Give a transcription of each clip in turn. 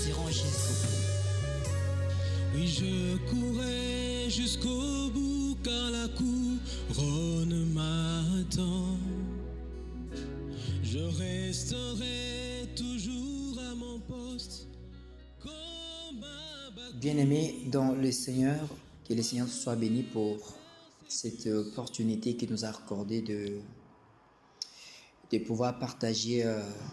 resterons jusqu'au bout. Oui, je courrai jusqu'au bout car la couronne m'attend. Je resterai toujours à mon poste comme un bâton. Bien-aimés dans le Seigneur, que le Seigneur soit béni pour cette opportunité qu'il nous a accordée de pouvoir partager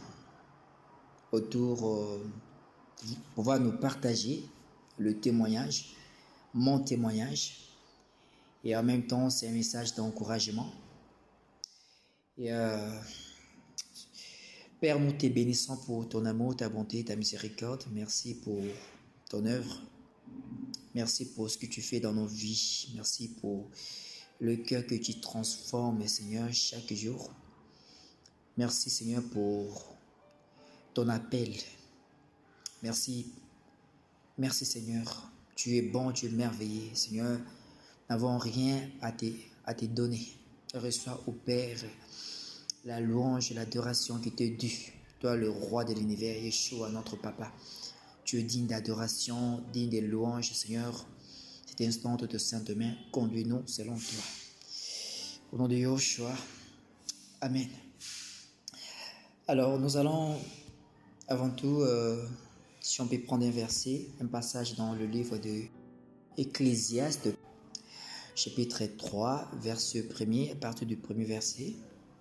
pouvoir nous partager le témoignage, mon témoignage. Et en même temps, c'est un message d'encouragement. Et Père, nous te bénissons pour ton amour, ta bonté, ta miséricorde. Merci pour ton œuvre. Merci pour ce que tu fais dans nos vies. Merci pour le cœur que tu transformes, Seigneur, chaque jour. Merci, Seigneur, pour ton appel. Merci. Merci, Seigneur. Tu es bon, tu es merveilleux. Seigneur, nous n'avons rien à te donner. Reçois au Père la louange et l'adoration qui te due. Toi, le roi de l'univers, Yeshua, notre papa. Tu es digne d'adoration, digne de louange, Seigneur. Cet instant de sainte main, conduis-nous selon toi. Au nom de Yeshua, Amen. Alors, nous allons avant tout, si on peut prendre un verset, un passage dans le livre de Ecclésiaste, chapitre 3, verset 1er, à partir du premier verset.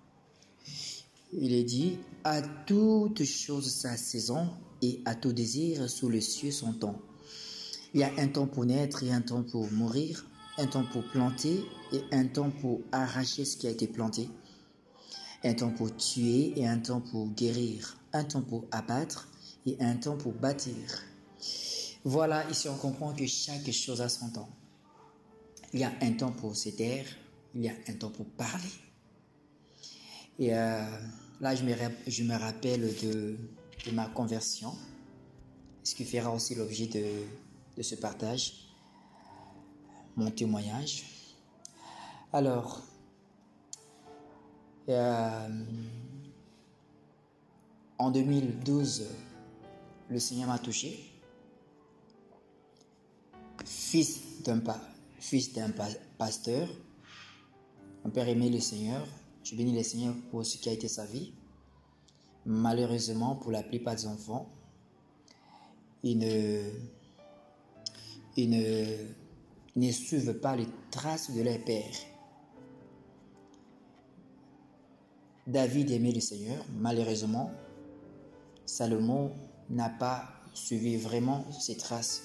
Il est dit, « À toute chose sa saison, et à tout désir sous le ciel son temps. Il y a un temps pour naître et un temps pour mourir, un temps pour planter et un temps pour arracher ce qui a été planté, un temps pour tuer et un temps pour guérir, un temps pour abattre et un temps pour bâtir. » Voilà, ici on comprend que chaque chose a son temps. Il y a un temps pour se taire, il y a un temps pour parler. Et là, je me rappelle de ma conversion, ce qui fera aussi l'objet de ce partage, mon témoignage. Alors, en 2012, le Seigneur m'a touché. Fils d'un pasteur, mon père aimait le Seigneur. Je bénis le Seigneur pour ce qui a été sa vie. Malheureusement, pour la plupart des enfants, ils ne suivent pas les traces de leur père. David aimait le Seigneur. Malheureusement, Salomon n'a pas suivi vraiment ses traces.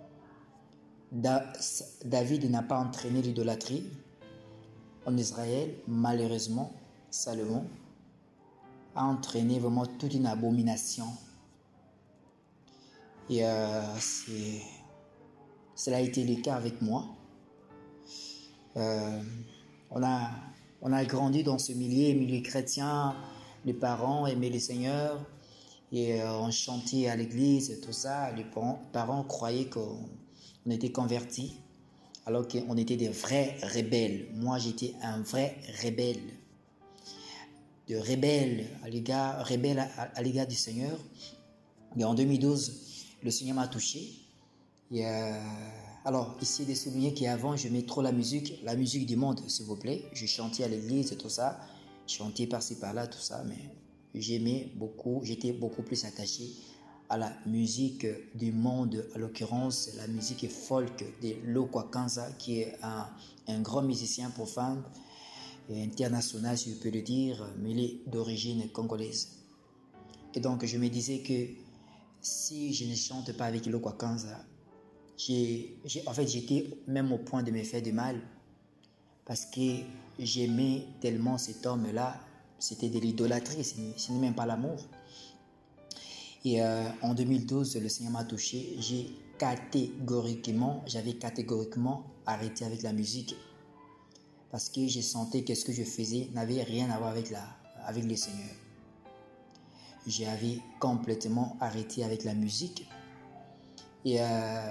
David n'a pas entraîné l'idolâtrie en Israël. Malheureusement, Salomon a entraîné vraiment toute une abomination. Et cela a été le cas avec moi. On a grandi dans ce milieu chrétien. Les parents aimaient le Seigneur et on chantait à l'église, tout ça. Les parents croyaient qu'on était convertis, alors qu'on était des vrais rebelles. Moi, j'étais un vrai rebelle. De rebelle à l'égard du Seigneur. Et en 2012, le Seigneur m'a touché. Et alors, ici, de souligner qu'avant, je mets trop la musique du monde, s'il vous plaît. Je chantais à l'église et tout ça. Je chantais par-ci, par-là, tout ça. Mais j'aimais beaucoup, j'étais beaucoup plus attaché à la musique du monde, à l'occurrence la musique folk de Lokwa Kanza, qui est un grand musicien profane et international, si je peux le dire, mais il est d'origine congolaise. Et donc je me disais que si je ne chante pas avec Lokwa Kanza, en fait j'étais même au point de me faire du mal, parce que j'aimais tellement cet homme-là, c'était de l'idolâtrie, ce n'est même pas l'amour. Et en 2012, le Seigneur m'a touché. J'avais catégoriquement arrêté avec la musique. Parce que je sentais que ce que je faisais n'avait rien à voir avec le Seigneur. J'avais complètement arrêté avec la musique. Et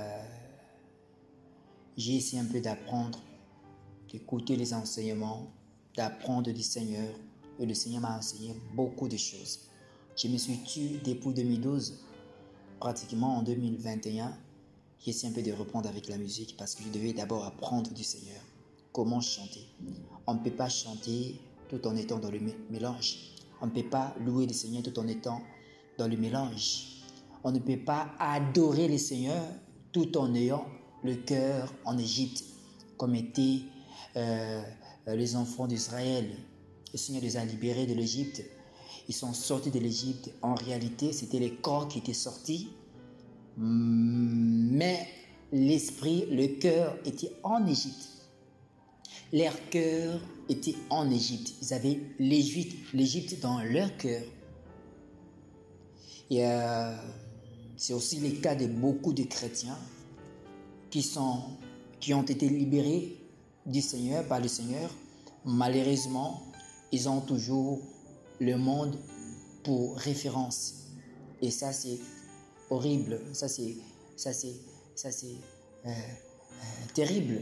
j'ai essayé un peu d'apprendre, d'écouter les enseignements, d'apprendre du Seigneur. Et le Seigneur m'a enseigné beaucoup de choses. Je me suis tué depuis 2012 pratiquement en 2021, j'essaie un peu de reprendre avec la musique parce que je devais d'abord apprendre du Seigneur comment chanter. On ne peut pas chanter tout en étant dans le mélange. On ne peut pas louer le Seigneur tout en étant dans le mélange. On ne peut pas adorer le Seigneur tout en ayant le cœur en Égypte, comme étaient les enfants d'Israël. Le Seigneur les a libérés de l'Égypte. Ils sont sortis de l'Égypte. En réalité, c'était les corps qui étaient sortis, mais l'esprit, le cœur était en Égypte. Leur cœur était en Égypte. Ils avaient l'Égypte dans leur cœur. Et c'est aussi le cas de beaucoup de chrétiens qui ont été libérés du Seigneur, par le Seigneur. Malheureusement, ils ont toujours le monde pour référence. Et ça, c'est horrible. Ça, c'est terrible.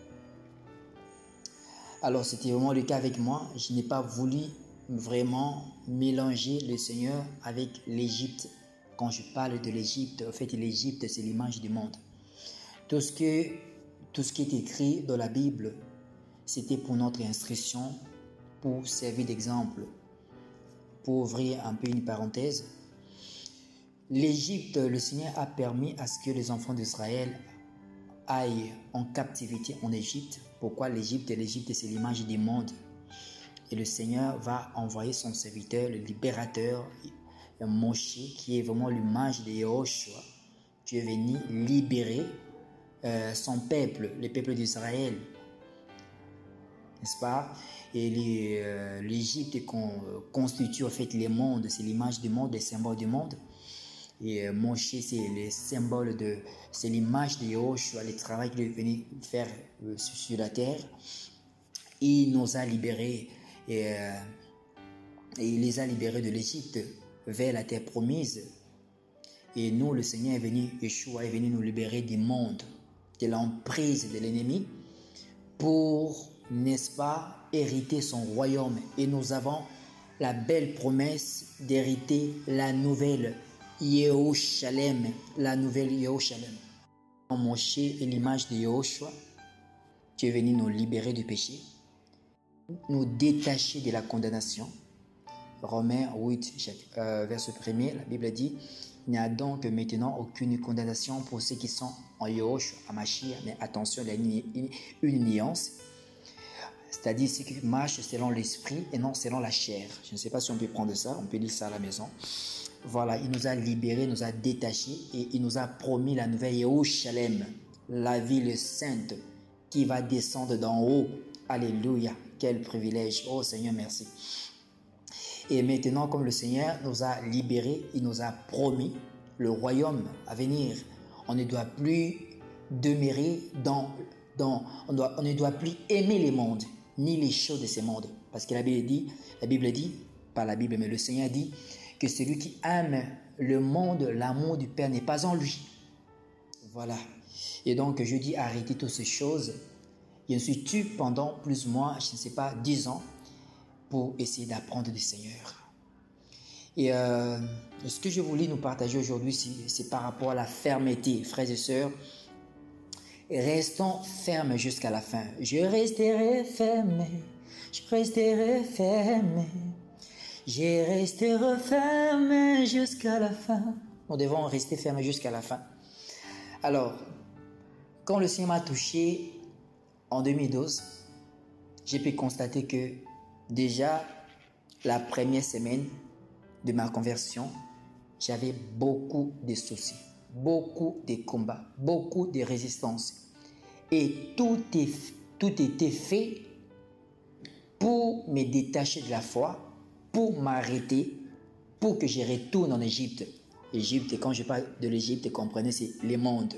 Alors, c'était vraiment le cas avec moi. Je n'ai pas voulu vraiment mélanger le Seigneur avec l'Égypte. Quand je parle de l'Égypte, en fait, l'Égypte, c'est l'image du monde. Tout ce qui est écrit dans la Bible, c'était pour notre instruction, pour servir d'exemple. Pour ouvrir un peu une parenthèse, l'Égypte, le Seigneur a permis à ce que les enfants d'Israël aillent en captivité en Égypte. Pourquoi l'Égypte? L'Égypte, c'est l'image du monde. Et le Seigneur va envoyer son serviteur, le libérateur, Moshe, qui est vraiment l'image de Yahushua, qui est venu libérer son peuple, le peuple d'Israël. N'est-ce pas? Et l'Égypte constitue en fait le monde, c'est l'image du monde, les symboles du monde. Et Moshe, c'est le symbole c'est l'image de Yahushua, le travail qu'il est venu faire sur la terre. Il nous a libérés et il les a libérés de l'Égypte vers la terre promise. Et nous, le Seigneur est venu, Yeshua est venu nous libérer du monde, de l'emprise de l'ennemi, pour, n'est-ce pas, hériter son royaume. Et nous avons la belle promesse d'hériter la nouvelle Yerushalem, la nouvelle Yerushalem. Moshe est l'image de Yahushua, qui est venu nous libérer du péché, nous détacher de la condamnation. Romains 8, verset 1er, la Bible dit: il n'y a donc maintenant aucune condamnation pour ceux qui sont en Yahushua, à Mashiach. Mais attention, il y a une nuance. C'est-à-dire ceux qui marchent selon l'esprit et non selon la chair. Je ne sais pas si on peut prendre ça, on peut lire ça à la maison. Voilà, il nous a libérés, nous a détachés et il nous a promis la nouvelle Yerushalem, la ville sainte qui va descendre d'en haut. Alléluia, quel privilège. Oh Seigneur, merci. Et maintenant, comme le Seigneur nous a libérés, il nous a promis le royaume à venir. On ne doit plus demeurer on ne doit plus aimer les mondes, ni les choses de ces mondes. Parce que la Bible dit, pas la Bible, mais le Seigneur dit que celui qui aime le monde, l'amour du Père n'est pas en lui. Voilà. Et donc, je dis arrêtez toutes ces choses. Je me suis tué pendant plus ou moins, je ne sais pas, 10 ans pour essayer d'apprendre du Seigneur. Et ce que je voulais nous partager aujourd'hui, c'est par rapport à la fermeté, frères et sœurs. Restons fermes jusqu'à la fin. Je resterai fermé, je resterai fermé, je resterai fermé jusqu'à la fin. Nous devons rester fermés jusqu'à la fin. Alors, quand le Seigneur m'a touché en 2012, j'ai pu constater que déjà la première semaine de ma conversion, j'avais beaucoup de soucis, beaucoup de combats, beaucoup de résistances. Et tout était fait pour me détacher de la foi, pour m'arrêter, pour que je retourne en Égypte. Égypte, quand je parle de l'Égypte, comprenez, c'est le monde.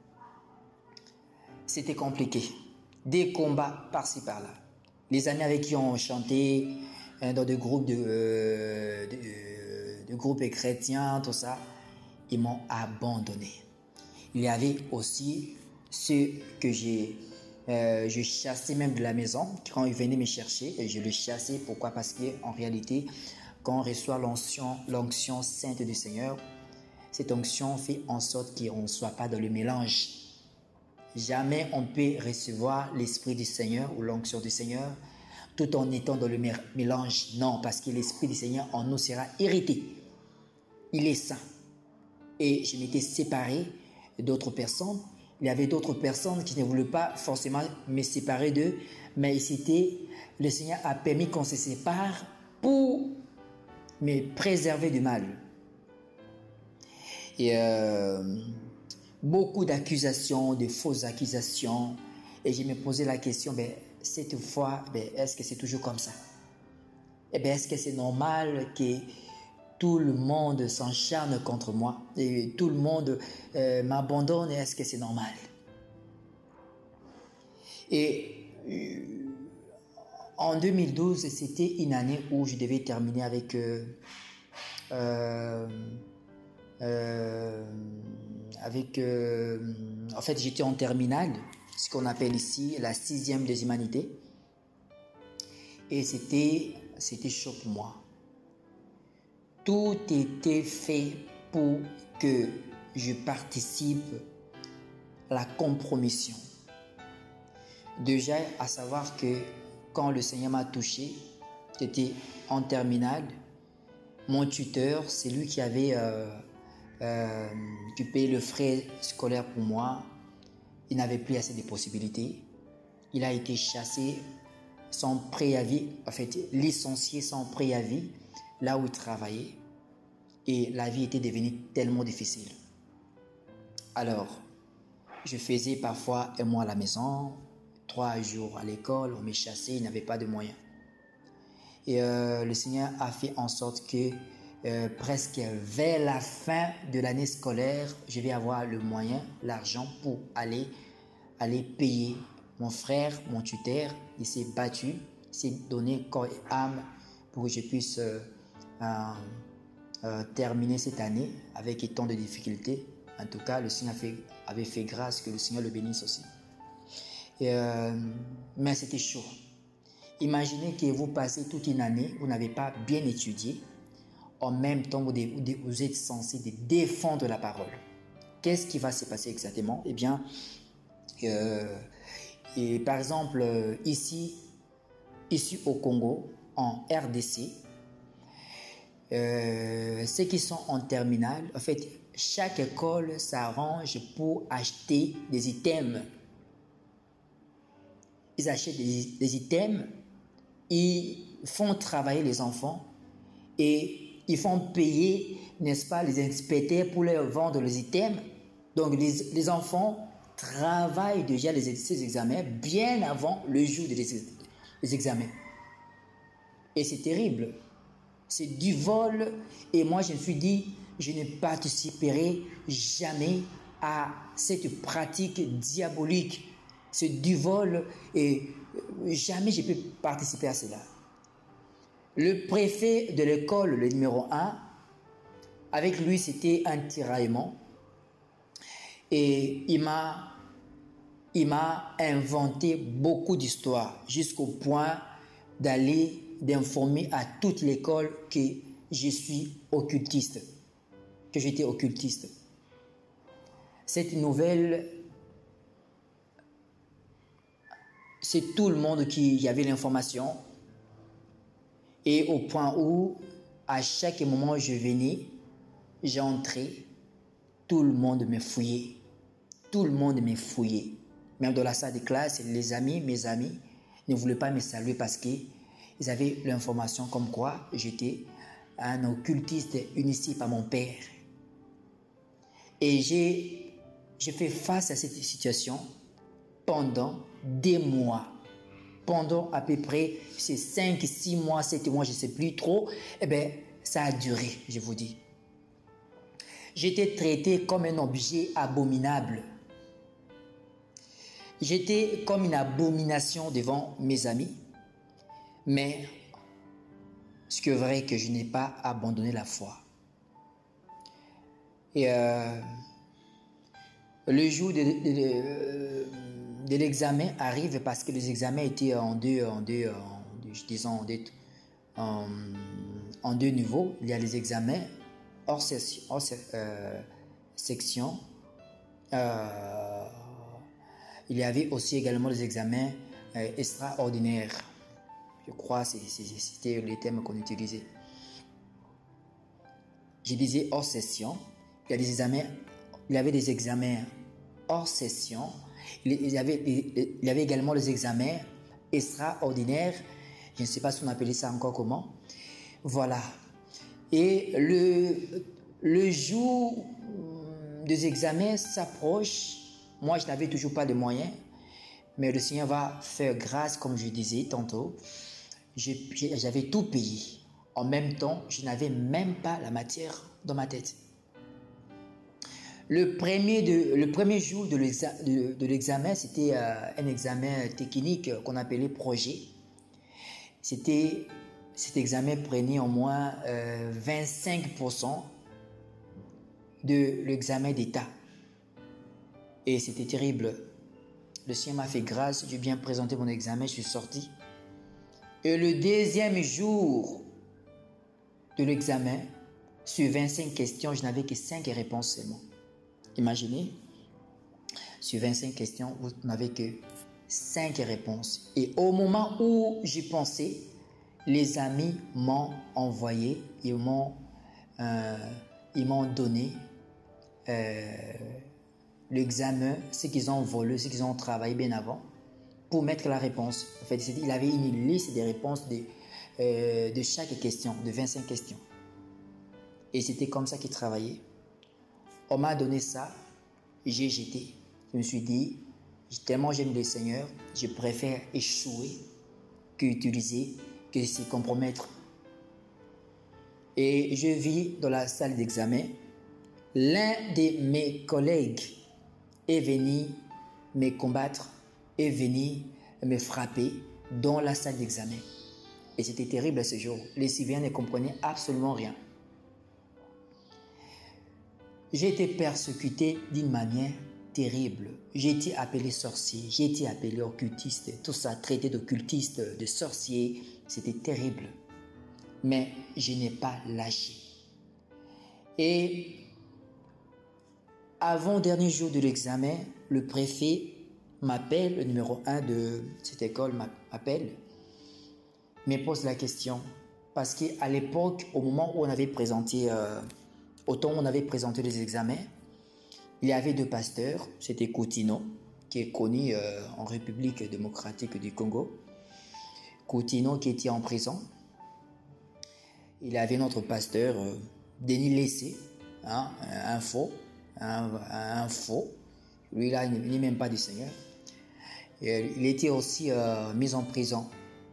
C'était compliqué. Des combats par-ci par-là. Les amis avec qui on chantait dans des groupes de groupes chrétiens, tout ça, ils m'ont abandonné. Il y avait aussi ceux que je chassais même de la maison quand ils venaient me chercher, et je les chassais. Pourquoi? Parce qu'en réalité, quand on reçoit l'onction sainte du Seigneur, Cette onction fait en sorte qu'on ne soit pas dans le mélange. Jamais on peut recevoir l'Esprit du Seigneur ou l'onction du Seigneur tout en étant dans le mélange. Non, parce que l'Esprit du Seigneur en nous sera irrité. Il est saint. Et je m'étais séparé d'autres personnes. Il y avait d'autres personnes qui ne voulaient pas forcément me séparer d'eux, mais le Seigneur a permis qu'on se sépare pour me préserver du mal. Et beaucoup d'accusations, de fausses accusations. Et je me posais la question, cette fois, est-ce que c'est toujours comme ça? Est-ce que c'est normal que tout le monde s'acharne contre moi et tout le monde m'abandonne? Est-ce que c'est normal? Et en 2012, c'était une année où je devais terminer avec en fait, j'étais en terminale, ce qu'on appelle ici la 6e des humanités. Et c'était chaud pour moi. Tout était fait pour que je participe à la compromission. Déjà, à savoir que quand le Seigneur m'a touché, j'étais en terminale. Mon tuteur, c'est lui qui avait qui payait le frais scolaire pour moi. Il n'avait plus assez de possibilités. Il a été chassé sans préavis, en fait licencié sans préavis, là où il travaillait. Et la vie était devenue tellement difficile. Alors, je faisais parfois un mois à la maison, 3 jours à l'école, on me chassait, il n'avait pas de moyens. Et le Seigneur a fait en sorte que presque vers la fin de l'année scolaire, je vais avoir le moyen, l'argent pour aller payer. Mon frère, mon tuteur, il s'est battu, il s'est donné corps et âme pour que je puisse terminer cette année avec tant de difficultés. En tout cas, le Seigneur avait fait grâce, que le Seigneur le bénisse aussi. Mais c'était chaud. Imaginez que vous passez toute une année, vous n'avez pas bien étudié. En même temps, vous êtes censé défendre la parole. Qu'est-ce qui va se passer exactement? Eh bien, par exemple, ici au Congo, en RDC, ceux qui sont en terminale, en fait, chaque école s'arrange pour acheter des items. Ils achètent des items, ils font travailler les enfants et ils font payer, n'est-ce pas, les inspecteurs pour leur vendre les items. Donc, les enfants travaillent déjà ces examens bien avant le jour des examens. Et c'est terrible. C'est du vol. Et moi, je me suis dit, je ne participerai jamais à cette pratique diabolique. C'est du vol et jamais je peux participer à cela. Le préfet de l'école, le numéro 1, avec lui, c'était un tiraillement. Et il m'a inventé beaucoup d'histoires jusqu'au point d'informer à toute l'école que je suis occultiste, que j'étais occultiste. Cette nouvelle, c'est tout le monde qui avait l'information. Et au point où, à chaque moment où je venais, j'entrais, tout le monde me fouillait. Tout le monde me fouillait. Même dans la salle de classe, mes amis ne voulaient pas me saluer parce qu'ils avaient l'information comme quoi j'étais un occultiste initié par mon père. Et j'ai fait face à cette situation pendant des mois. Pendant à peu près ces 5, 6 mois, 7 mois, je ne sais plus trop, ça a duré, je vous dis. J'étais traité comme un objet abominable. J'étais comme une abomination devant mes amis. Mais ce qui est vrai que je n'ai pas abandonné la foi. Et le jour de l'examen arrive parce que les examens étaient en deux niveaux. Il y a les examens section, il y avait aussi également les examens extraordinaires. Je crois que c'était les termes qu'on utilisait. Je disais hors session, il y avait des examens hors session, il y avait également les examens extraordinaires, je ne sais pas si on appelait ça encore comment. Voilà. Et le jour des examens s'approche. Moi, je n'avais toujours pas de moyens, mais le Seigneur va faire grâce, comme je disais tantôt. J'avais tout payé. En même temps, je n'avais même pas la matière dans ma tête. Le premier jour de l'examen, c'était un examen technique qu'on appelait projet. Cet examen prenait au moins 25% de l'examen d'État. Et c'était terrible. Le Seigneur m'a fait grâce, j'ai bien présenté mon examen, je suis sorti. Et le deuxième jour de l'examen, sur 25 questions, je n'avais que 5 réponses seulement. Imaginez, sur 25 questions, vous n'avez que 5 réponses. Et au moment où j'y pensais, les amis m'ont envoyé, ils m'ont donné l'examen, ce qu'ils ont volé, ce qu'ils ont travaillé bien avant, pour mettre la réponse. En fait, il avait une liste des réponses de chaque question, de 25 questions. Et c'était comme ça qu'il travaillait. On m'a donné ça, j'ai jeté. Je me suis dit, tellement j'aime le Seigneur, je préfère échouer qu'utiliser, que se compromettre. Et je vis dans la salle d'examen. L'un de mes collègues est venu me combattre, est venu me frapper dans la salle d'examen. Et c'était terrible ce jour. Les civils ne comprenaient absolument rien. J'ai été persécuté d'une manière terrible. J'ai été appelé sorcier, j'ai été appelé occultiste, tout ça, traité d'occultiste, de sorcier. C'était terrible. Mais je n'ai pas lâché. Et avant le dernier jour de l'examen, le préfet m'appelle, le numéro 1 de cette école m'appelle, me pose la question. Parce qu'à l'époque, au moment où on avait présenté, les examens, il y avait 2 pasteurs. C'était Coutinho, qui est connu en République démocratique du Congo. Coutinho qui était en prison. Il y avait notre pasteur, Denis Lessé, un faux. Lui là, il n'est même pas du Seigneur. Il était aussi mis en prison.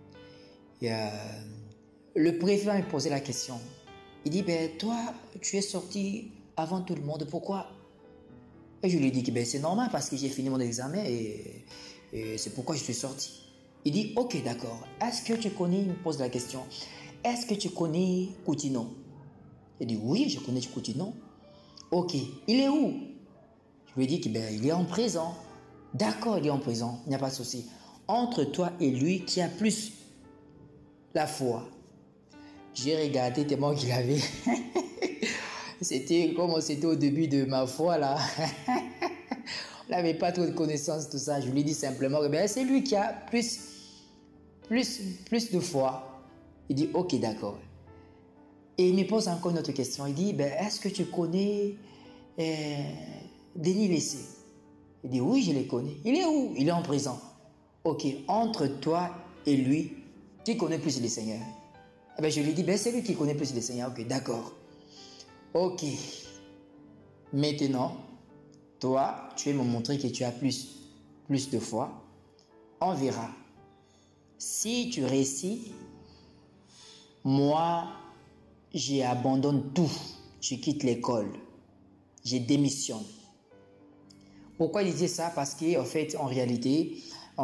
Le préfet me posait la question. Il dit, toi, tu es sorti avant tout le monde, pourquoi? Et je lui ai dit que c'est normal parce que j'ai fini mon examen et c'est pourquoi je suis sorti. Il dit, ok, d'accord. Est-ce que tu connais, il me pose la question, est-ce que tu connais Coutinho? Il dit, oui, je connais Coutinho. Ok, il est où? Je lui ai dit qu'il est en prison. D'accord, il est en prison, il n'y a pas de souci. Entre toi et lui, qui a plus la foi? J'ai regardé tellement qu'il avait... C'était comme c'était au début de ma foi là. On n'avait pas trop de connaissances, tout ça. Je lui ai dit simplement que c'est lui qui a plus de foi. Il dit, ok, d'accord. Et il me pose encore une autre question. Il dit, est-ce que tu connais Denis Lessé? Il dit, oui, je le connais. Il est où? Il est en prison. Ok, entre toi et lui, qui connaît plus le Seigneur? Je lui ai dit, c'est lui qui connaît plus le Seigneur. Ok, d'accord. Ok. Maintenant, toi, tu vas me montrer que tu as plus de foi. On verra. Si tu réussis, moi, j'abandonne tout. Je quitte l'école. Je démissionne. Pourquoi il disait ça? Parce qu'en fait, en réalité,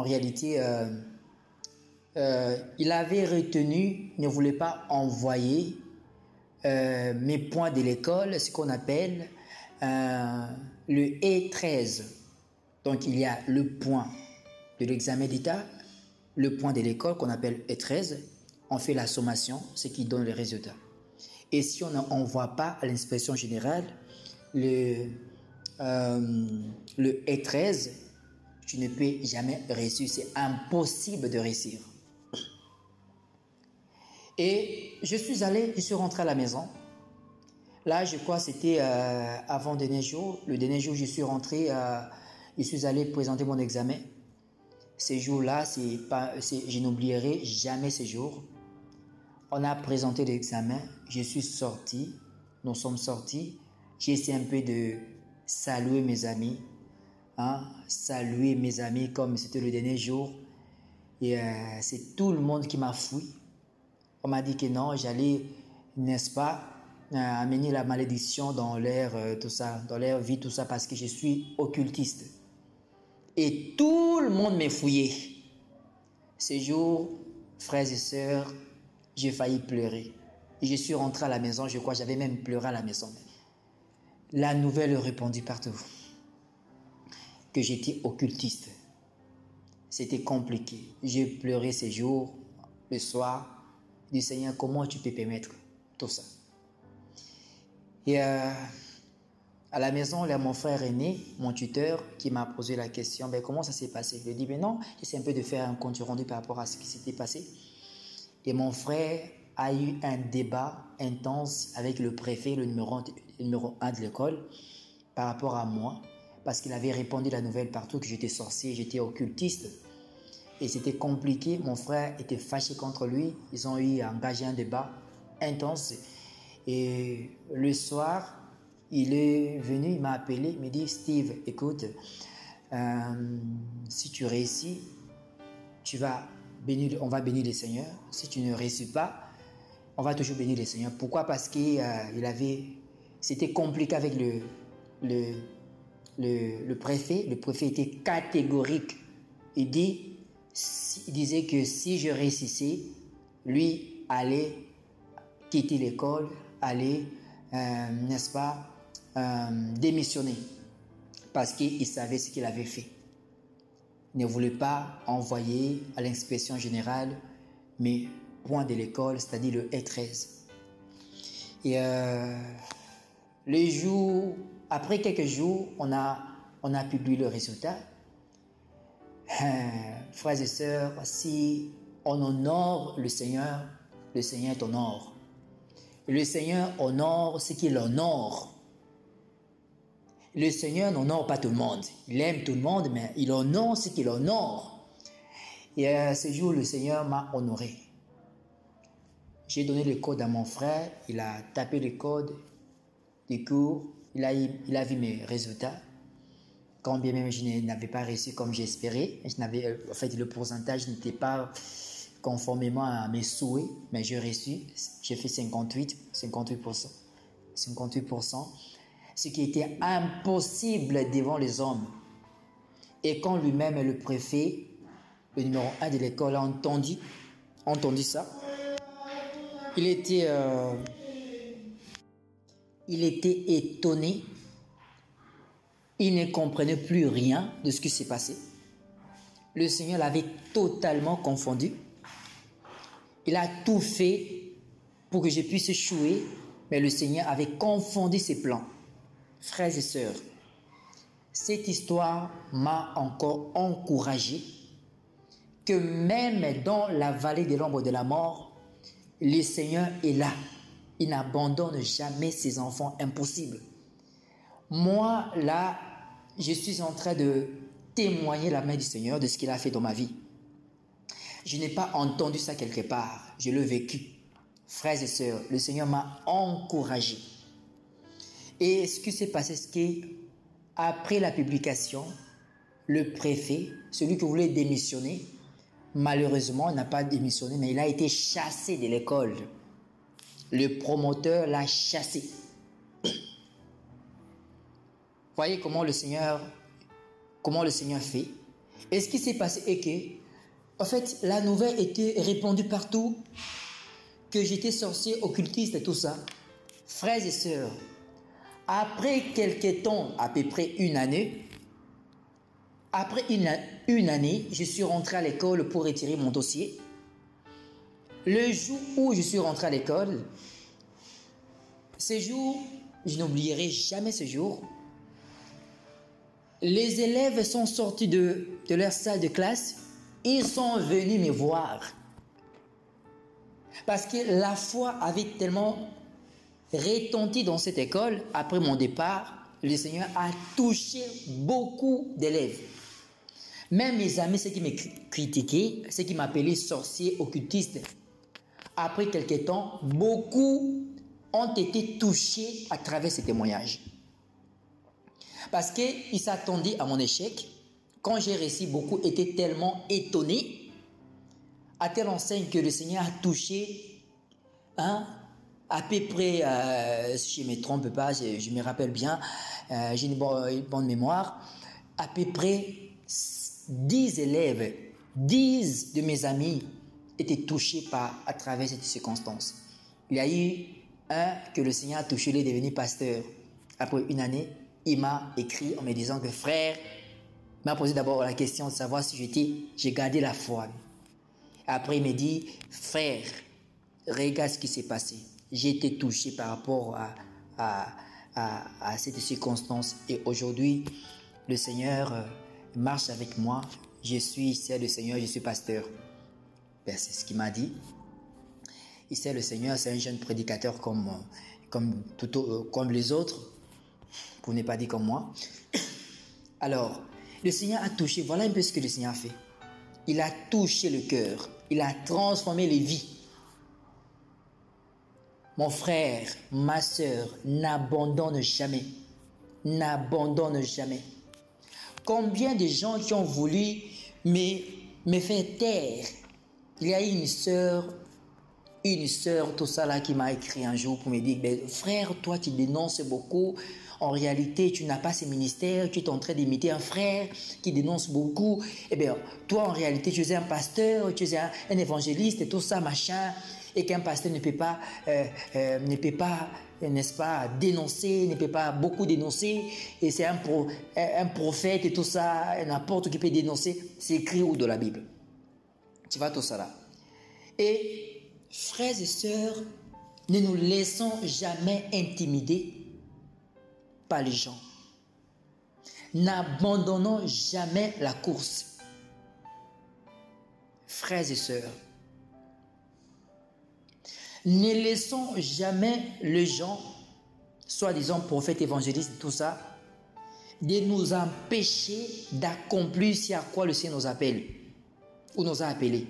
il avait retenu, ne voulait pas envoyer mes points de l'école, ce qu'on appelle le E13. Donc, il y a le point de l'examen d'État, le point de l'école qu'on appelle E13. On fait la sommation, ce qui donne les résultats. Et si on n'envoie pas à l'inspection générale le E13, tu ne peux jamais réussir. C'est impossible de réussir. Et je suis rentré à la maison. Là, je crois que c'était avant le dernier jour. Le dernier jour, je suis rentré, je suis allé présenter mon examen. Ces jours-là, je n'oublierai jamais ces jours. On a présenté l'examen, je suis sorti, nous sommes sortis. J'ai essayé un peu de saluer mes amis, saluer mes amis comme c'était le dernier jour. Et c'est tout le monde qui m'a fui. On m'a dit que non, j'allais, n'est-ce pas, amener la malédiction dans leur, tout ça, dans leur vie, tout ça, parce que je suis occultiste. Et tout le monde m'a fouillé. Ces jours, frères et sœurs, j'ai failli pleurer. Et je suis rentré à la maison, je crois, j'avais même pleuré à la maison. La nouvelle répandue partout que j'étais occultiste. C'était compliqué. J'ai pleuré ces jours, le soir. Du Seigneur, comment tu peux permettre tout ça? Et à la maison, il y a mon frère aîné, mon tuteur, qui m'a posé la question, ben, comment ça s'est passé? Je lui ai dit, ben non, j'essaie un peu de faire un compte rendu par rapport à ce qui s'était passé. Et mon frère a eu un débat intense avec le préfet, le numéro 1 de l'école, par rapport à moi, parce qu'il avait répandu la nouvelle partout que j'étais sorcier, j'étais occultiste. Et c'était compliqué, mon frère était fâché contre lui, ils ont engagé un débat intense. Et le soir, il est venu, il m'a appelé, il m'a dit, Steve, écoute, si tu réussis, on va bénir les seigneurs. Si tu ne réussis pas, on va toujours bénir les seigneurs. Pourquoi? Parce qu'il c'était compliqué avec le préfet. Le préfet était catégorique. Il disait que si je réussissais, lui allait quitter l'école, allait, n'est-ce pas, démissionner. Parce qu'il savait ce qu'il avait fait. Il ne voulait pas envoyer à l'inspection générale mes points de l'école, c'est-à-dire le E13. Et après quelques jours, on a publié le résultat. Frères et sœurs, si on honore le Seigneur t'honore. Le Seigneur honore ce qu'il honore. Le Seigneur n'honore pas tout le monde. Il aime tout le monde, mais il honore ce qu'il honore. Et ce jour, le Seigneur m'a honoré. J'ai donné le code à mon frère. Il a tapé le code du cours. Il a vu mes résultats. Quand bien même je n'avais pas réussi comme j'espérais. En fait, le pourcentage n'était pas conformément à mes souhaits, mais j'ai réussi. J'ai fait 58%. Ce qui était impossible devant les hommes. Et quand lui-même, le préfet, le numéro 1 de l'école, a entendu ça, il était étonné. Il ne comprenait plus rien de ce qui s'est passé. Le Seigneur l'avait totalement confondu. Il a tout fait pour que je puisse échouer, mais le Seigneur avait confondu ses plans. Frères et sœurs, cette histoire m'a encore encouragé que même dans la vallée de l'ombre de la mort, le Seigneur est là. Il n'abandonne jamais ses enfants, impossible. Moi, là, je suis en train de témoigner la main du Seigneur de ce qu'il a fait dans ma vie. Je n'ai pas entendu ça quelque part, je l'ai vécu. Frères et sœurs, le Seigneur m'a encouragé. Et ce qui s'est passé, c'est qu'après la publication, le préfet, celui qui voulait démissionner, malheureusement, n'a pas démissionné, mais il a été chassé de l'école. Le promoteur l'a chassé. Voyez comment le Seigneur fait. Et ce qui s'est passé est que, en fait, la nouvelle était répandue partout, que j'étais sorcier, occultiste et tout ça. Frères et sœurs, après quelques temps, à peu près une année, je suis rentré à l'école pour retirer mon dossier. Le jour où je suis rentré à l'école, Ce jour, je n'oublierai jamais ce jour. Les élèves sont sortis de leur salle de classe. Ils sont venus me voir. Parce que la foi avait tellement retenti dans cette école. Après mon départ, le Seigneur a touché beaucoup d'élèves. Même mes amis, ceux qui me critiquaient, ceux qui m'appelaient sorcier, occultiste, après quelques temps, beaucoup ont été touchés à travers ces témoignages. Parce qu'ils s'attendaient à mon échec. Quand j'ai réussi, beaucoup étaient tellement étonnés, à telle enseigne que le Seigneur a touché, à peu près, si je ne me trompe pas, je me rappelle bien, j'ai une bonne mémoire, à peu près 10 élèves, 10 de mes amis étaient touchés à travers cette circonstance. Il y a eu un que le Seigneur a touché, il est devenu pasteur. Après une année, il m'a écrit en me disant que frère, il m'a posé d'abord la question de savoir si j'ai gardé la foi. Après, il m'a dit, frère, regarde ce qui s'est passé. J'ai été touché par rapport à cette circonstance. Et aujourd'hui, le Seigneur marche avec moi. Je suis, c'est le Seigneur, je suis pasteur. Ben, c'est ce qu'il m'a dit. Il sait le Seigneur, c'est un jeune prédicateur comme les autres, pour ne pas dire comme moi. Alors, le Seigneur a touché, voilà un peu ce que le Seigneur a fait. Il a touché le cœur, il a transformé les vies. Mon frère, ma soeur, n'abandonne jamais. N'abandonne jamais. Combien de gens qui ont voulu me faire taire. Il y a une sœur, tout ça là, qui m'a écrit un jour pour me dire, ben, frère, toi tu dénonces beaucoup. En réalité, tu n'as pas ce ministère, tu es en train d'imiter un frère qui dénonce beaucoup. Eh bien, toi, en réalité, tu es un pasteur, tu es un évangéliste et tout ça, machin. Et qu'un pasteur ne peut pas, n'est-ce pas, dénoncer, ne peut pas beaucoup dénoncer. Et c'est un prophète et tout ça, n'importe qui peut dénoncer. C'est écrit où dans la Bible? Tu vois tout ça là. Et frères et sœurs, ne nous laissons jamais intimider par les gens. N'abandonnons jamais la course. Frères et sœurs, ne laissons jamais les gens, soi-disant prophètes, évangélistes, tout ça, de nous empêcher d'accomplir ce à quoi le Seigneur nous appelle ou nous a appelés.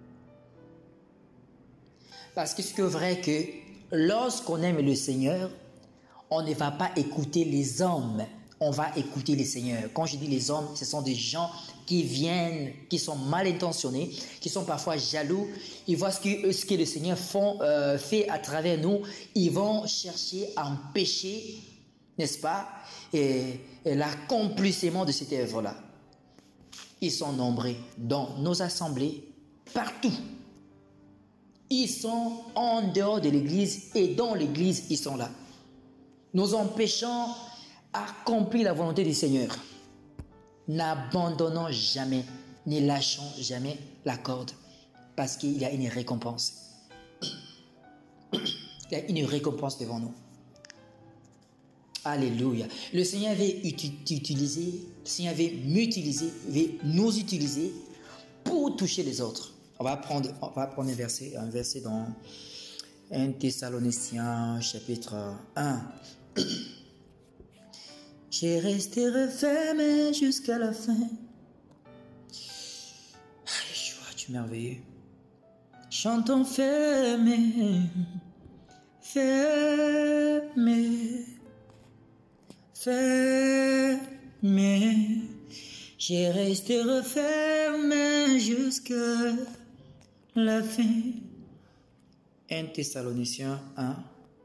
Parce que c'est vrai que lorsqu'on aime le Seigneur, on ne va pas écouter les hommes, on va écouter le Seigneur. Quand je dis les hommes, ce sont des gens qui viennent, qui sont mal intentionnés, qui sont parfois jaloux. Ils voient ce que le Seigneur fait à travers nous. Ils vont chercher à empêcher, n'est-ce pas, et l'accomplissement de cette œuvre-là. Ils sont nombreux dans nos assemblées, partout. Ils sont en dehors de l'église et dans l'église, ils sont là. Nous empêchons d'accomplir la volonté du Seigneur. N'abandonnons jamais, ne lâchons jamais la corde, parce qu'il y a une récompense. Il y a une récompense devant nous. Alléluia. Le Seigneur veut utiliser, le Seigneur veut m'utiliser, veut nous utiliser pour toucher les autres. On va prendre un verset dans 1 Thessaloniciens chapitre 1. Je resterai fermé jusqu'à la fin. Yeshua, tu es merveilleux. Chantons fermé, fermé, fermé. Je resterai fermé jusqu'à la fin. 1 Thessaloniciens 1,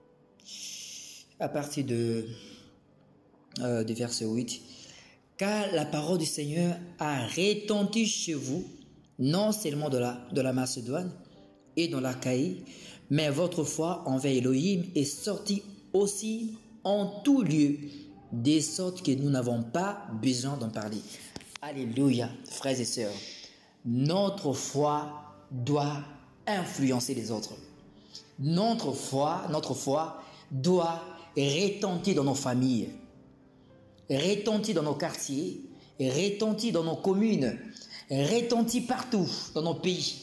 à partir de verset 8. Car la parole du Seigneur a retenti chez vous, non seulement de la Macédoine et dans l'Achaïe, mais votre foi envers Elohim est sortie aussi en tout lieu, de sorte que nous n'avons pas besoin d'en parler. Alléluia, frères et sœurs. Notre foi doit influencer les autres. Notre foi doit retentir dans nos familles, retentir dans nos quartiers, retentir dans nos communes, retentir partout dans nos pays.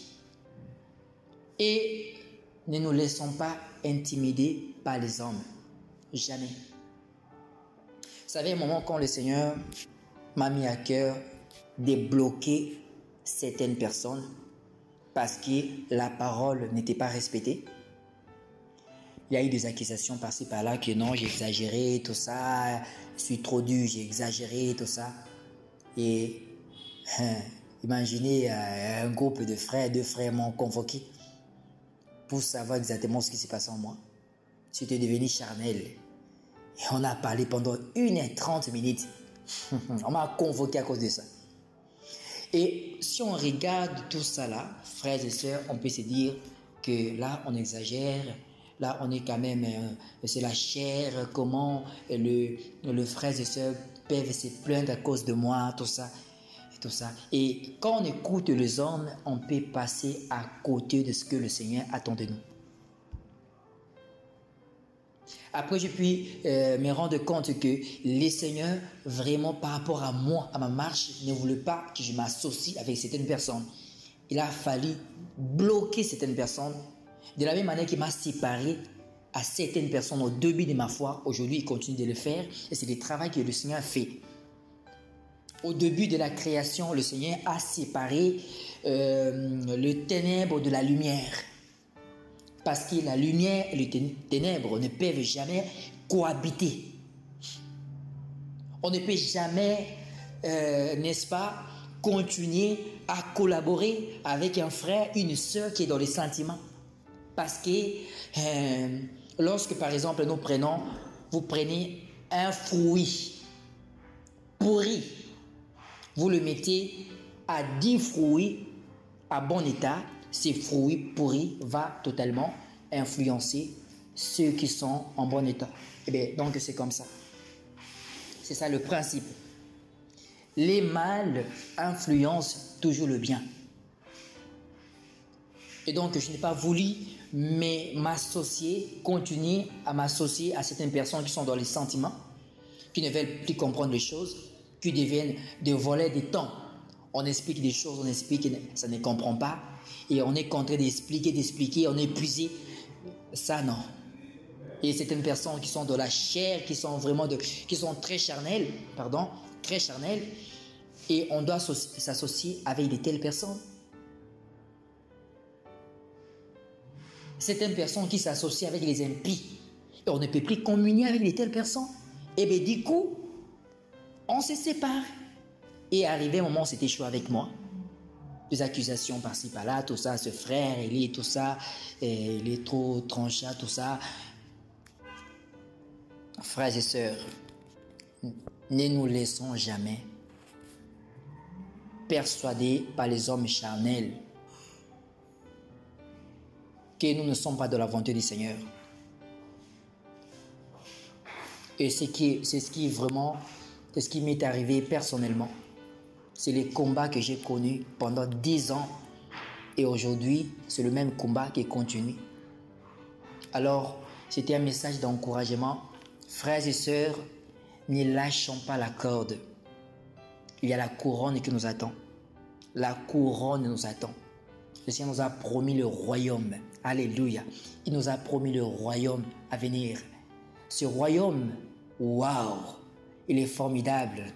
Et ne nous laissons pas intimider par les hommes. Jamais. Vous savez, un moment quand le Seigneur m'a mis à cœur de bloquer certaines personnes parce que la parole n'était pas respectée. Il y a eu des accusations par-ci par-là que non, j'ai exagéré, tout ça, je suis trop dur, j'ai exagéré, tout ça. Et imaginez un groupe de frères, deux frères m'ont convoqué pour savoir exactement ce qui s'est passé en moi. J'étais devenu charnel. Et on a parlé pendant 1h30. On m'a convoqué à cause de ça. Et si on regarde tout ça là, frères et sœurs, on peut se dire que là, on exagère. Là, on est quand même, c'est la chair, comment le frère et sœurs peuvent se plaindre à cause de moi, tout ça. Tout ça. Et quand on écoute les hommes, on peut passer à côté de ce que le Seigneur attend de nous. Après, je puis me rendre compte que les seigneurs, vraiment par rapport à moi, à ma marche, ne voulaient pas que je m'associe avec certaines personnes. Il a fallu bloquer certaines personnes. De la même manière qu'il m'a séparé à certaines personnes au début de ma foi, aujourd'hui, il continue de le faire. Et c'est le travail que le Seigneur fait. Au début de la création, le Seigneur a séparé le ténèbre de la lumière. Parce que la lumière et les ténèbres ne peuvent jamais cohabiter. On ne peut jamais, n'est-ce pas, continuer à collaborer avec un frère, une sœur qui est dans les sentiments. Parce que lorsque, par exemple, vous prenez un fruit pourri, vous le mettez à 10 fruits à bon état, ces fruits pourris vont totalement influencer ceux qui sont en bon état. Et bien, donc c'est comme ça. C'est ça le principe. Les mâles influencent toujours le bien. Et donc, je n'ai pas voulu continuer à m'associer à certaines personnes qui sont dans les sentiments, qui ne veulent plus comprendre les choses, qui deviennent des volets de temps. On explique des choses, on explique, ça ne comprend pas. Et on est contraint d'expliquer, on est épuisé. Ça, non. Et certaines personnes qui sont dans la chair, qui sont vraiment qui sont très charnelles, et on doit s'associer avec de telles personnes. Certaines personnes qui s'associent avec les impies, et on ne peut plus communier avec de telles personnes. Et bien du coup, on se sépare. Et arrivé un moment, c'était chaud avec moi. Des accusations par-ci, par-là, tout ça, ce frère, il est tout ça, il est trop tranchant, tout ça. Frères et sœurs, ne nous laissons jamais persuader par les hommes charnels que nous ne sommes pas de la volonté du Seigneur. Et c'est ce qui m'est arrivé personnellement. C'est les combats que j'ai connus pendant 10 ans. Et aujourd'hui, c'est le même combat qui continue. Alors, c'était un message d'encouragement. Frères et sœurs, ne lâchons pas la corde. Il y a la couronne qui nous attend. La couronne nous attend. Le Seigneur nous a promis le royaume. Alléluia. Il nous a promis le royaume à venir. Ce royaume, waouh, il est formidable.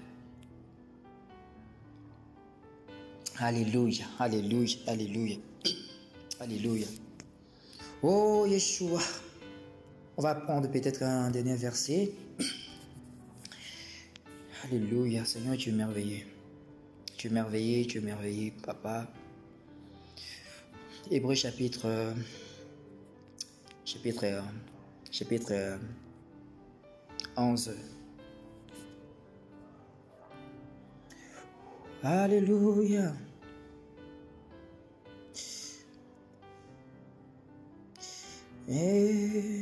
Alléluia, alléluia, alléluia, alléluia. Oh, Yeshua. On va prendre peut-être un dernier verset. Alléluia, Seigneur, tu es merveilleux. Tu es merveilleux, Papa. Hébreux chapitre 11. Alléluia. Et...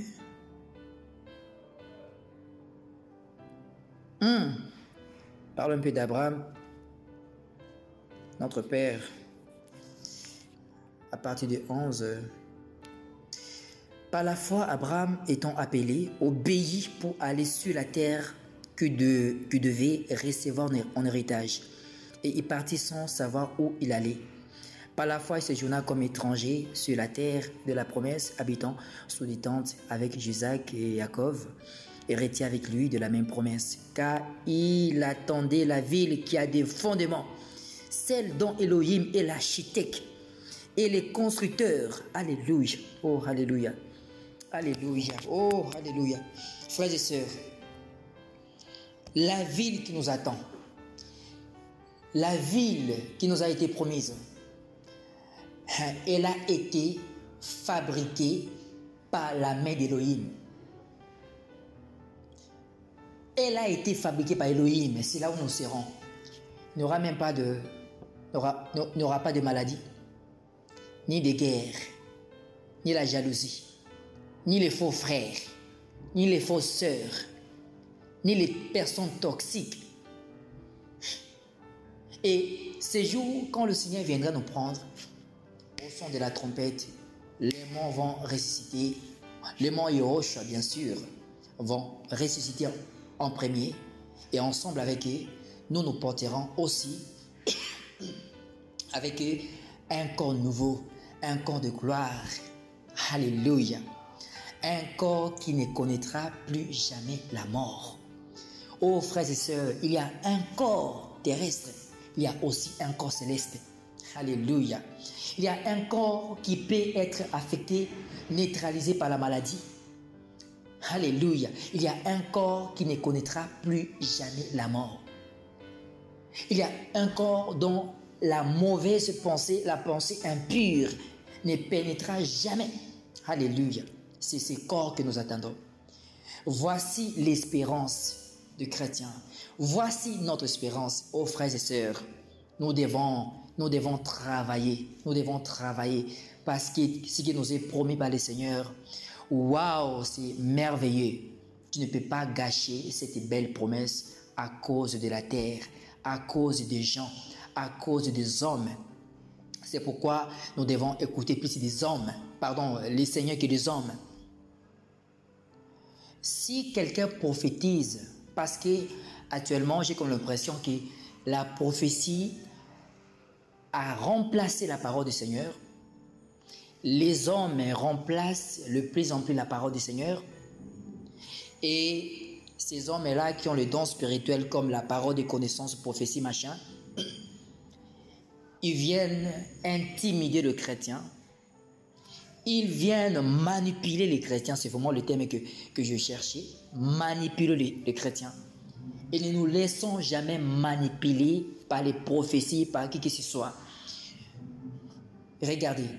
Parle un peu d'Abraham, notre Père, à partir de 11. Par la foi, Abraham étant appelé, obéit pour aller sur la terre que devait recevoir en héritage. Et il partit sans savoir où il allait. Par la foi, il séjourna comme étranger sur la terre de la promesse, habitant sous des tentes avec Isaac et Jacob, héritiers avec lui de la même promesse. Car il attendait la ville qui a des fondements, celle dont Elohim est l'architecte et les constructeurs. Alléluia. Oh, alléluia. Alléluia. Oh, alléluia. Frères et sœurs, la ville qui nous attend, la ville qui nous a été promise, elle a été fabriquée par la main d'Elohim. Elle a été fabriquée par Elohim. C'est là où nous serons. Il n'y aura même pas de, n'aura pas de maladie, ni de guerre, ni la jalousie, ni les faux frères, ni les fausses sœurs, ni les personnes toxiques. Et ces jours, quand le Seigneur viendra nous prendre, au son de la trompette, les morts vont ressusciter. Les morts Yehoshua, bien sûr, vont ressusciter en premier. Et ensemble avec eux, nous porterons aussi avec eux un corps nouveau, un corps de gloire. Alléluia. Un corps qui ne connaîtra plus jamais la mort. Oh frères et sœurs, il y a un corps terrestre, il y a aussi un corps céleste. Alléluia. Il y a un corps qui peut être affecté, neutralisé par la maladie. Alléluia. Il y a un corps qui ne connaîtra plus jamais la mort. Il y a un corps dont la mauvaise pensée, la pensée impure ne pénétrera jamais. Alléluia. C'est ce corps que nous attendons. Voici l'espérance du chrétien. Voici notre espérance, ô frères et sœurs. Nous devons travailler. Nous devons travailler parce que ce qui nous est promis par le Seigneur, waouh, c'est merveilleux. Tu ne peux pas gâcher cette belle promesse à cause de la terre, à cause des gens, à cause des hommes. C'est pourquoi nous devons écouter plus des hommes, les seigneurs que des hommes. Si quelqu'un prophétise, parce que actuellement j'ai comme l'impression que la prophétie a remplacé la parole du Seigneur, les hommes remplacent de plus en plus la parole du Seigneur, et ces hommes-là qui ont le don spirituel comme la parole de connaissance, prophétie, machin, ils viennent intimider le chrétien. Ils viennent manipuler les chrétiens. C'est vraiment le thème que je cherchais. Manipuler les chrétiens. Et ne nous laissons jamais manipuler par les prophéties, par qui que ce soit. Regardez.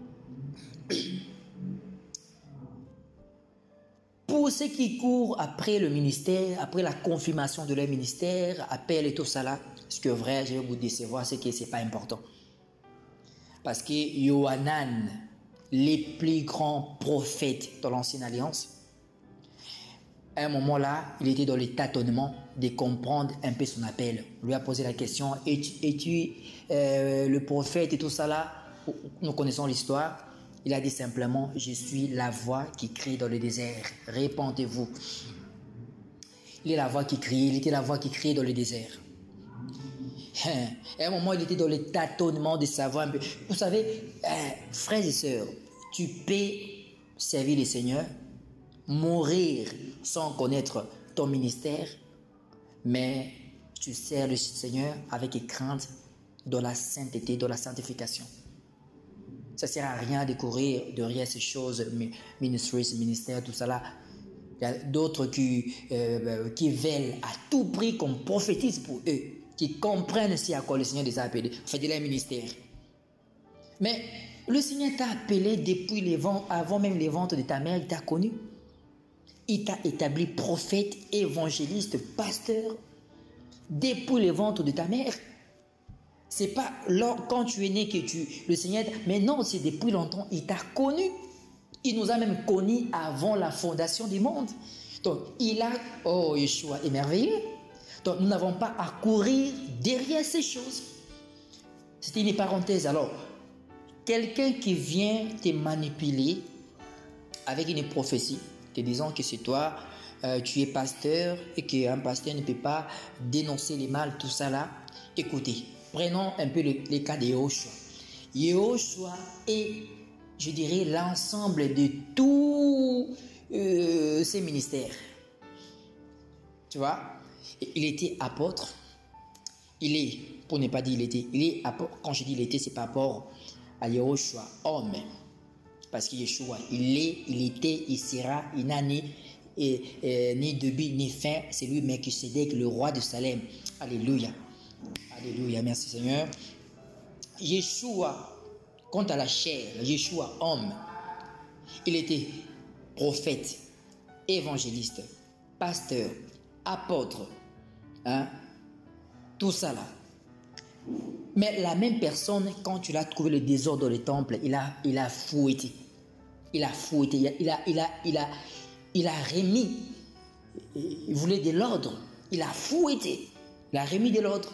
Pour ceux qui courent après le ministère, après la confirmation de leur ministère, appel et tout ça là, ce que vrai, je vais vous décevoir, c'est que ce n'est pas important. Parce que Yohanan, les plus grands prophètes de l'Ancienne Alliance, à un moment là, il était dans le tâtonnement de comprendre un peu son appel. On lui a posé la question, es-tu le prophète et tout ça là? Nous connaissons l'histoire. Il a dit simplement, je suis la voix qui crie dans le désert. Répandez-vous. Il est la voix qui crie, il était la voix qui criait dans le désert. À un moment, il était dans le tâtonnement de savoir un peu. Vous savez, frères et sœurs, tu peux servir le Seigneur, mourir sans connaître ton ministère, mais tu sers le Seigneur avec crainte dans la sainteté, dans la sanctification. Ça ne sert à rien de courir derrière ces choses, ministries, ministères, tout ça là. Il y a d'autres qui veulent à tout prix qu'on prophétise pour eux, qui comprennent si à quoi le Seigneur les a appelés. Faites leur ministère. Mais le Seigneur t'a appelé depuis les ventres, avant même les ventres de ta mère, il t'a connu. Il t'a établi prophète, évangéliste, pasteur, depuis les ventres de ta mère. C'est pas quand tu es né que le Seigneur... Mais non, c'est depuis longtemps, il t'a connu. Il nous a même connus avant la fondation du monde. Donc, il a... Oh, Yeshua est merveilleux. Donc, nous n'avons pas à courir derrière ces choses. C'était une parenthèse. Alors, quelqu'un qui vient te manipuler avec une prophétie, te disant que c'est toi, tu es pasteur et qu'un pasteur ne peut pas dénoncer les mal, tout ça là. Écoutez, prenons un peu les cas de Yehoshua. Yehoshua est, je dirais, l'ensemble de tous ces ministères. Tu vois, il était apôtre. Il est, pour ne pas dire il est apôtre. Quand je dis il était, c'est par rapport à Yehoshua, homme. Parce que Yeshua, il était, il sera, il n'a ni début ni fin. C'est lui, Melchisédek, le roi de Salem. Alléluia. Alléluia, merci Seigneur. Yeshua, quant à la chair, Yeshua, homme, il était prophète, évangéliste, pasteur, apôtre, hein, tout ça là. Mais la même personne, quand tu l'as trouvé le désordre dans le temple, il a fouetté. Il a fouetté, il a remis, il voulait de l'ordre, il a fouetté, il a remis de l'ordre.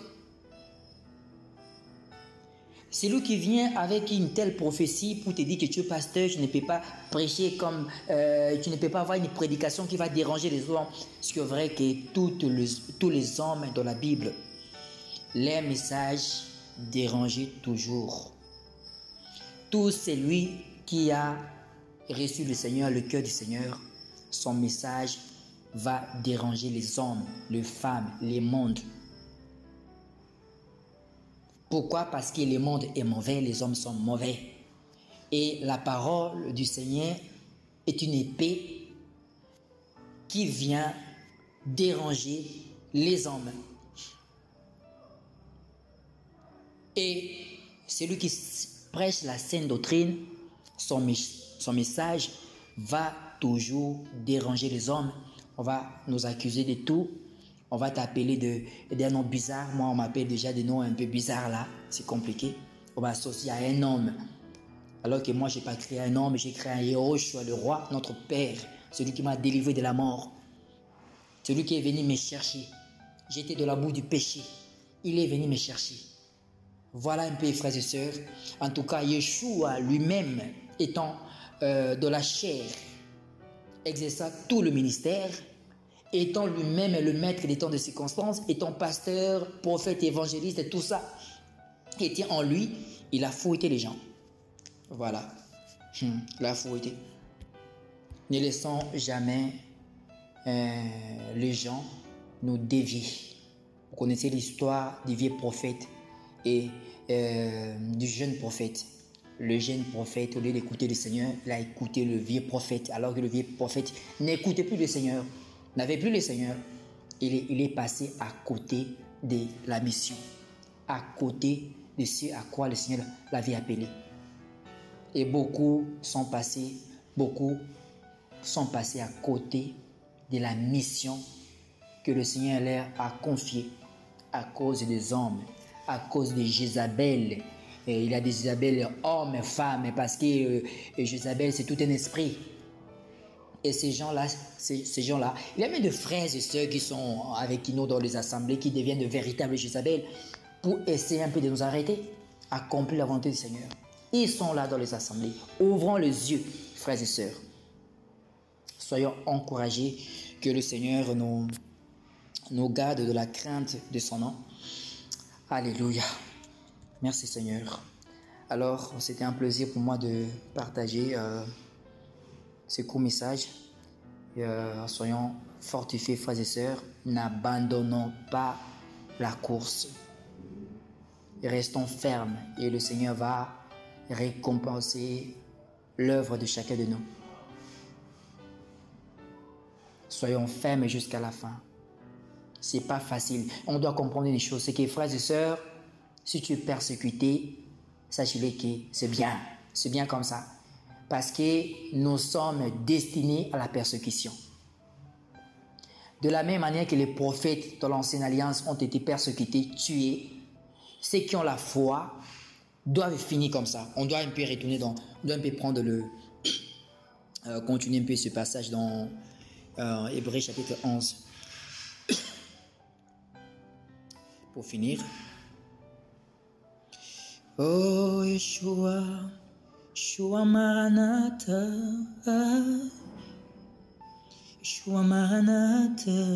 C'est lui qui vient avec une telle prophétie pour te dire que tu es pasteur, tu ne peux pas prêcher comme, tu ne peux pas avoir une prédication qui va déranger les hommes. C'est vrai que tous les hommes dans la Bible, les messages dérangeaient toujours. Tout celui qui a reçu le Seigneur, le cœur du Seigneur, son message va déranger les hommes, les femmes, les mondes. Pourquoi? Parce que le monde est mauvais, les hommes sont mauvais. Et la parole du Seigneur est une épée qui vient déranger les hommes. Et celui qui prêche la saine doctrine, son message va toujours déranger les hommes. On va nous accuser de tout. On va t'appeler d'un nom bizarre. Moi, on m'appelle déjà des noms un peu bizarres là. C'est compliqué. On va associer à un homme. Alors que moi, je n'ai pas créé un homme, j'ai créé un Yehoshua, le roi, notre Père. Celui qui m'a délivré de la mort. Celui qui est venu me chercher. J'étais de la boue du péché. Il est venu me chercher. Voilà un peu, frères et sœurs. En tout cas, Yeshua lui-même étant de la chair, exerçant tout le ministère, étant lui-même le maître des temps de circonstances, étant pasteur, prophète, évangéliste, et tout ça était en lui, il a fouetté les gens. Voilà. Il a fouetté. Ne laissons jamais les gens nous dévier. Vous connaissez l'histoire du vieux prophète et du jeune prophète. Le jeune prophète, au lieu d'écouter le Seigneur, il a écouté le vieux prophète, alors que le vieux prophète n'écoutait plus le Seigneur, n'avait plus le Seigneur. Il est passé à côté de la mission, à côté de ce à quoi le Seigneur l'avait appelé. Et beaucoup sont passés à côté de la mission que le Seigneur leur a confiée à cause des hommes, à cause de Jézabel. Et il y a des Jézabel hommes, femmes, parce que Jézabel, c'est tout un esprit. Et ces gens-là, il y a même de frères et sœurs qui sont avec nous dans les assemblées, qui deviennent de véritables Jézabel pour essayer un peu de nous arrêter, accomplir la volonté du Seigneur. Ils sont là dans les assemblées. Ouvrons les yeux, frères et sœurs. Soyons encouragés, que le Seigneur nous garde de la crainte de son nom. Alléluia. Merci Seigneur. Alors, c'était un plaisir pour moi de partager ce court message. Soyons fortifiés, frères et sœurs. N'abandonnons pas la course. Restons fermes et le Seigneur va récompenser l'œuvre de chacun de nous. Soyons fermes jusqu'à la fin. C'est pas facile. On doit comprendre une chose, c'est que frères et sœurs, si tu es persécuté, sachez-le que c'est bien comme ça. Parce que nous sommes destinés à la persécution. De la même manière que les prophètes de l'Ancienne Alliance ont été persécutés, tués, ceux qui ont la foi doivent finir comme ça. On doit un peu retourner on doit un peu prendre continuer un peu ce passage dans Hébreux chapitre 11. Pour finir. Oh Yeshua, Yeshua Maranatha, Yeshua Maranatha.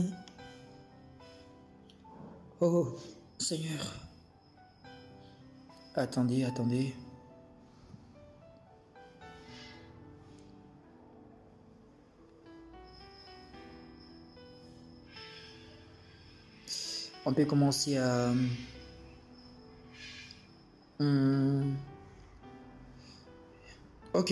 Oh Seigneur, attendez, attendez. On peut commencer à... Ok.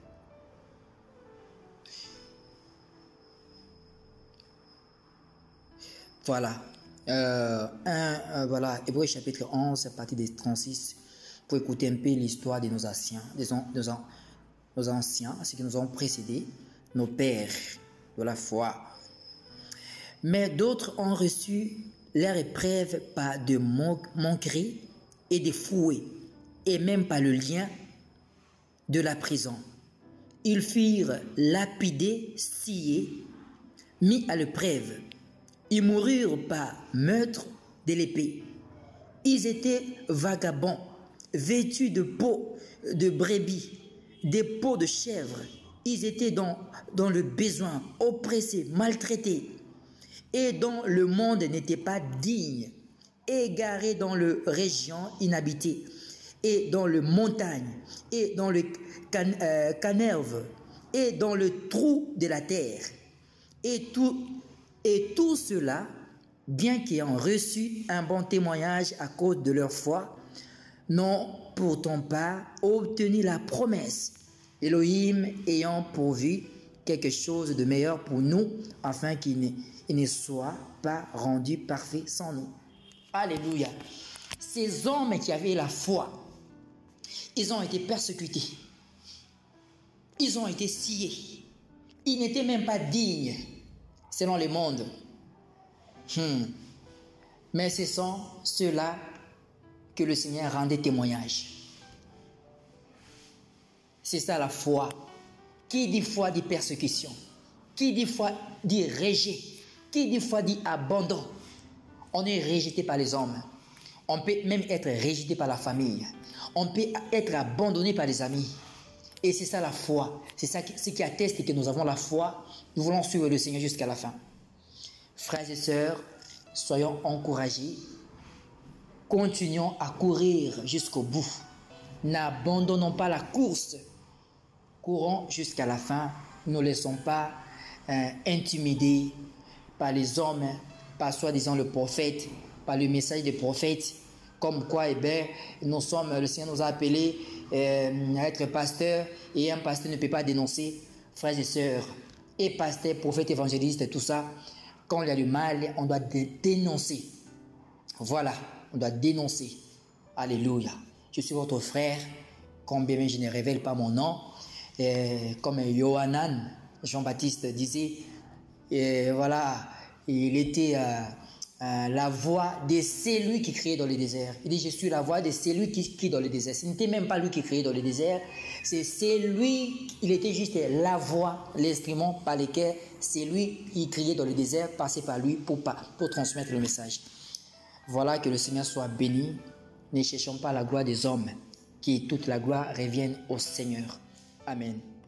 Voilà. Voilà, Hébreux chapitre 11, à partir des 36, pour écouter un peu l'histoire de nos anciens, nos anciens, ceux qui nous ont précédés, nos pères de la foi. Mais d'autres ont reçu leur épreuve par de moqueries et des fouets, et même par le lien de la prison. Ils furent lapidés, sciés, mis à l'épreuve. Ils moururent par meurtre de l'épée. Ils étaient vagabonds, vêtus de peaux de brebis, des peaux de chèvre. Ils étaient dans le besoin, oppressés, maltraités, et dont le monde n'était pas digne, égarés dans les régions inhabitées, et dans les montagnes, et dans le canerve, et dans le trou de la terre. Et tout cela, bien qu'ayant reçu un bon témoignage à cause de leur foi, n'ont pourtant pas obtenu la promesse, Elohim ayant pourvu quelque chose de meilleur pour nous, afin qu'il ne soit pas rendu parfait sans nous. Alléluia. Ces hommes qui avaient la foi, ils ont été persécutés. Ils ont été sciés. Ils n'étaient même pas dignes, selon le monde. Mais ce sont ceux-là que le Seigneur rendait témoignage. C'est ça la foi. Qui dit foi dit persécution. Qui dit foi dit rejet. Qui dit foi dit abandon. On est rejeté par les hommes. On peut même être rejeté par la famille. On peut être abandonné par les amis. Et c'est ça la foi. C'est ça ce qui atteste que nous avons la foi. Nous voulons suivre le Seigneur jusqu'à la fin. Frères et sœurs, soyons encouragés. Continuons à courir jusqu'au bout. N'abandonnons pas la course. Courons jusqu'à la fin. Ne nous laissons pas intimider par les hommes, par soi-disant le prophète, par le message des prophètes. Comme quoi, le Seigneur nous a appelés à être pasteurs, et un pasteur ne peut pas dénoncer. Frères et sœurs, et pasteurs, prophètes, évangélistes, et tout ça, quand il y a du mal, on doit dénoncer. Voilà, on doit dénoncer. Alléluia. Je suis votre frère, combien je ne révèle pas mon nom, comme Yohanan, Jean-Baptiste disait, voilà, il était la voix de celui qui criait dans le désert. Il dit, je suis la voix de celui qui crie dans le désert. Ce n'était même pas lui qui criait dans le désert, c'est lui, il était juste la voix, l'instrument par lequel c'est lui qui criait dans le désert, passait par lui pour transmettre le message. Voilà, que le Seigneur soit béni. Ne cherchons pas la gloire des hommes, que toute la gloire revienne au Seigneur. Amen.